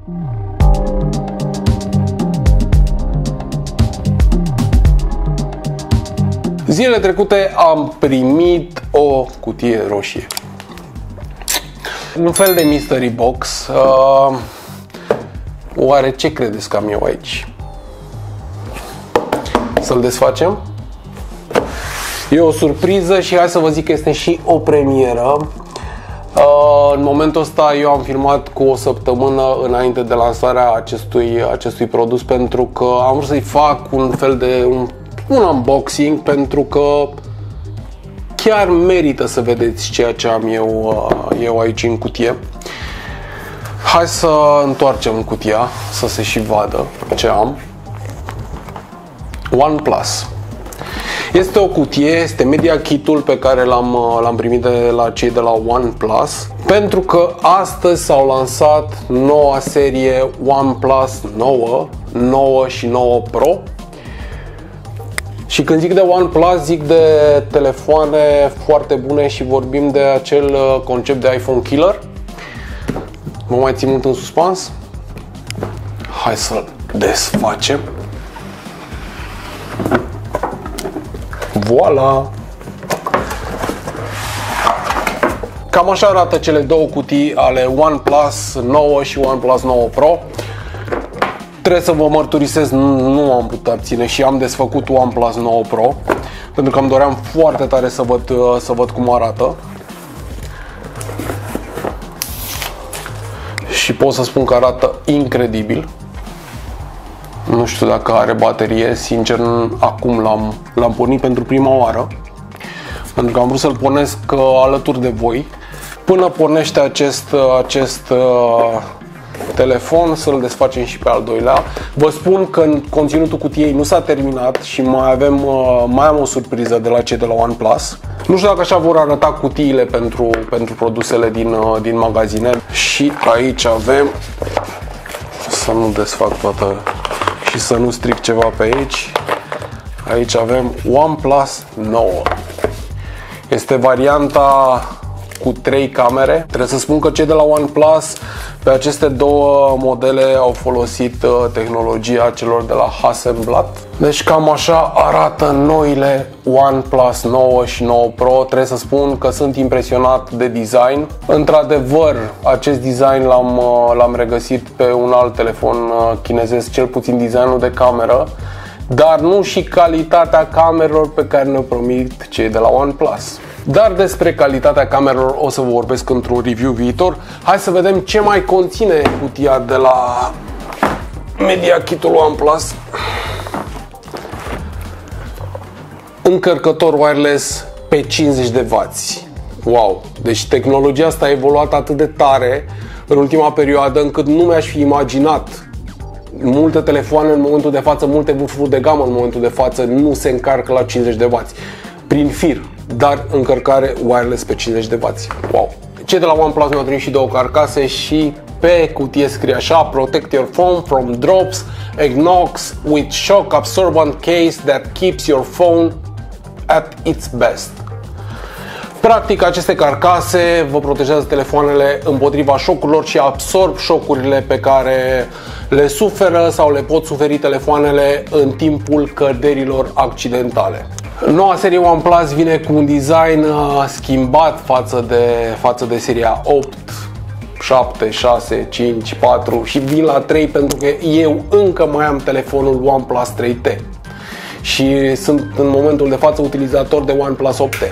Zilele trecute am primit o cutie roșie. Un fel de mystery box. Oare ce credeți că am eu aici? Să-l desfacem? E o surpriză și hai să vă zic că este și o premieră. În momentul ăsta eu am filmat cu o săptămână înainte de lansarea acestui produs, pentru că am vrut să-i fac un fel de un unboxing, pentru că chiar merită să vedeți ceea ce am eu aici în cutie. Hai să întoarcem cutia, să se și vadă ce am. OnePlus. Este o cutie, este media kit-ul pe care l-am primit de la cei de la OnePlus, pentru că astăzi s-au lansat noua serie OnePlus 9 și 9 Pro. Și când zic de OnePlus, zic de telefoane foarte bune și vorbim de acel concept de iPhone killer. Vă mai țin mult în suspans? Hai să-l desfacem. Voila! Cam așa arată cele două cutii ale OnePlus 9 și OnePlus 9 Pro. Trebuie să vă mărturisesc, nu am putut abține și am desfăcut OnePlus 9 Pro, pentru că îmi doream foarte tare să văd cum arată. Și pot să spun că arată incredibil. Nu știu dacă are baterie, sincer, acum l-am pornit pentru prima oară, pentru că am vrut să-l pornesc alături de voi. Până pornește acest telefon, să-l desfacem și pe al doilea. Vă spun că conținutul cutiei nu s-a terminat și mai am o surpriză de la cei de la OnePlus. Nu știu dacă așa vor arăta cutiile pentru produsele din magazine. Și aici avem, să nu desfac toată și să nu stric ceva pe aici, aici avem OnePlus 9. Este varianta cu 3 camere. Trebuie să spun că cei de la OnePlus pe aceste două modele au folosit tehnologia celor de la Hasselblad. Deci cam așa arată noile OnePlus 9 și 9 Pro. Trebuie să spun că sunt impresionat de design. Într-adevăr, acest design l-am regăsit pe un alt telefon chinezesc, cel puțin designul de cameră, dar nu și calitatea camerelor pe care ne-au promit cei de la OnePlus. Dar despre calitatea camerelor o să vă vorbesc într-un review viitor. Hai să vedem ce mai conține cutia de la media kit-ul OnePlus. Încărcător wireless pe 50 de W. Wow! Deci tehnologia asta a evoluat atât de tare în ultima perioadă încât nu mi-aș fi imaginat. Multe telefoane în momentul de față, multe vârfuri de gamă în momentul de față nu se încarcă la 50 de W prin fir, dar încărcare wireless pe 50 de W. Wow! Cei de la OnePlus mi-au trimis și două carcase și pe cutie scrie așa: Protect your phone from drops and knocks with shock absorbent case that keeps your phone at its best. Practic, aceste carcase vă protejează telefoanele împotriva șocurilor și absorb șocurile pe care le suferă sau le pot suferi telefoanele în timpul căderilor accidentale. Noua serie OnePlus vine cu un design schimbat față de seria 8, 7, 6, 5, 4 și vin la 3 pentru că eu încă mai am telefonul OnePlus 3T și sunt în momentul de față utilizator de OnePlus 8T.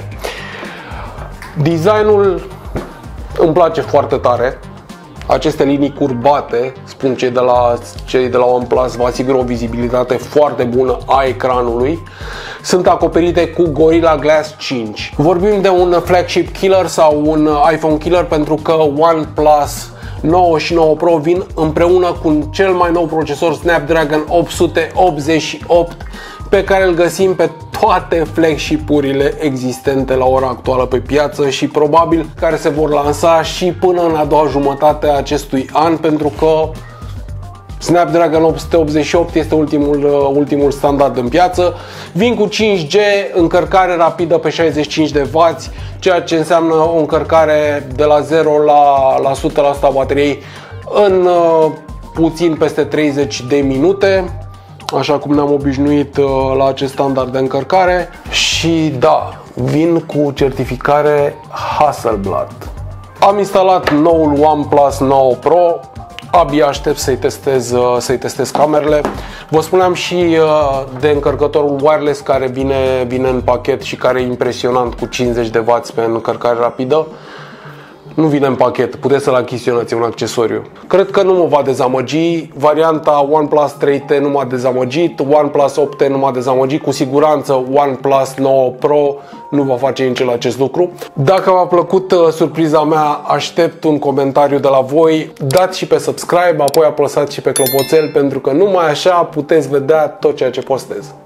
Designul îmi place foarte tare. Aceste linii curbate, spun cei de la OnePlus, vă asigură o vizibilitate foarte bună a ecranului. Sunt acoperite cu Gorilla Glass 5. Vorbim de un flagship killer sau un iPhone killer pentru că OnePlus 9 și 9 Pro vin împreună cu cel mai nou procesor Snapdragon 888 pe care îl găsim pe toate flagship-urile existente la ora actuală pe piață și probabil care se vor lansa și până în a doua jumătate a acestui an, pentru că Snapdragon 888 este ultimul standard în piață. Vin cu 5G, încărcare rapidă pe 65 de W, ceea ce înseamnă o încărcare de la 0 la 100% a bateriei în puțin peste 30 de minute, așa cum ne-am obișnuit la acest standard de încărcare. Și da, vin cu certificare Hasselblad. Am instalat noul OnePlus 9 Pro, abia aștept să-i testez camerele. Vă spuneam și de încărcătorul wireless care vine în pachet și care e impresionant, cu 50 de W pe încărcare rapidă. Nu vine în pachet, puteți să-l achiziționați, e un accesoriu. Cred că nu mă va dezamăgi. Varianta OnePlus 3T nu m-a dezamăgit, OnePlus 8T nu m-a dezamăgit, cu siguranță OnePlus 9 Pro nu va face nici el acest lucru. Dacă v-a plăcut surpriza mea, aștept un comentariu de la voi. Dați și pe subscribe, apoi apăsați și pe clopoțel, pentru că numai așa puteți vedea tot ceea ce postez.